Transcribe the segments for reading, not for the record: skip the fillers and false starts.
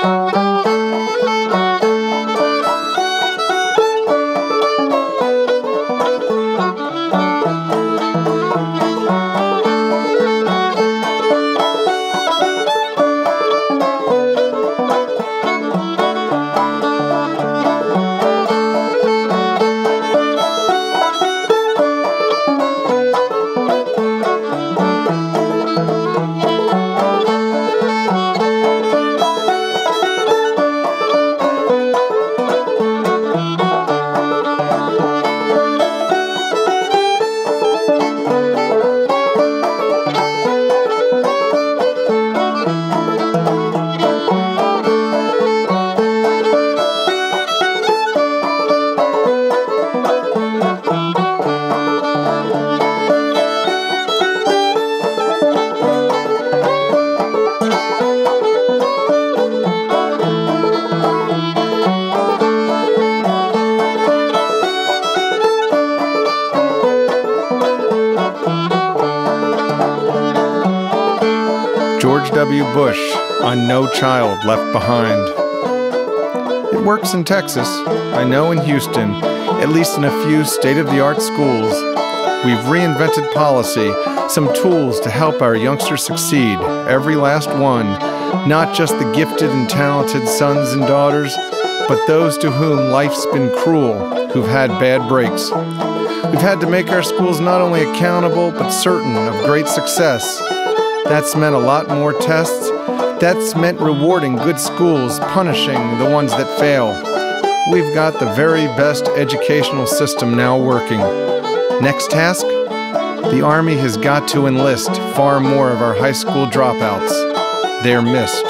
George W. Bush on No Child Left Behind. It works in Texas, I know in Houston, at least in a few state-of-the-art schools. We've reinvented policy, some tools to help our youngsters succeed, every last one, not just the gifted and talented sons and daughters, but those to whom life's been cruel, who've had bad breaks. We've had to make our schools not only accountable, but certain of great success. That's meant a lot more tests. That's meant rewarding good schools, punishing the ones that fail. We've got the very best educational system now working. Next task? The Army has got to enlist far more of our high school dropouts. They're missed.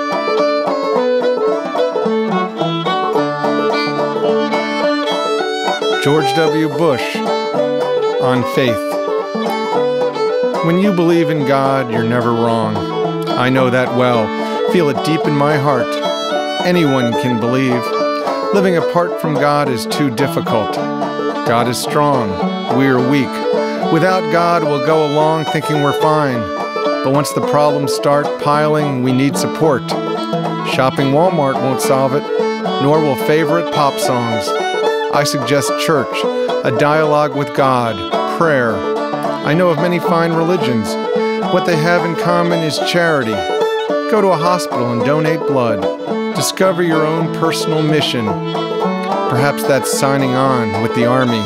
George W. Bush on faith. When you believe in God, you're never wrong. I know that well. Feel it deep in my heart. Anyone can believe. Living apart from God is too difficult. God is strong. We are weak. Without God, we'll go along thinking we're fine. But once the problems start piling, we need support. Shopping Walmart won't solve it, nor will favorite pop songs. I suggest church, a dialogue with God, prayer. I know of many fine religions. What they have in common is charity. Go to a hospital and donate blood. Discover your own personal mission. Perhaps that's signing on with the Army.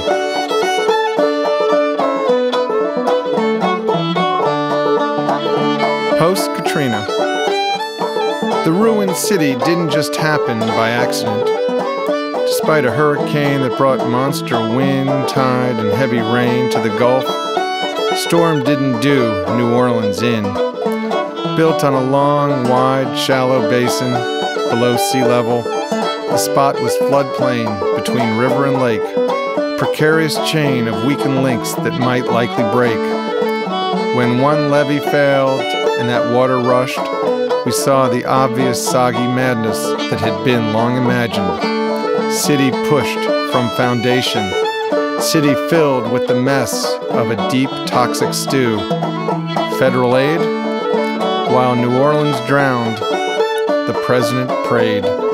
Post-Katrina. The ruined city didn't just happen by accident. Despite a hurricane that brought monster wind, tide, and heavy rain to the Gulf, the storm didn't do New Orleans in. Built on a long, wide, shallow basin below sea level, the spot was floodplain between river and lake, a precarious chain of weakened links that might likely break. When one levee failed and that water rushed, we saw the obvious soggy madness that had been long imagined. City pushed from foundation. City filled with the mess of a deep, toxic stew. Federal aid? While New Orleans drowned, the president prayed.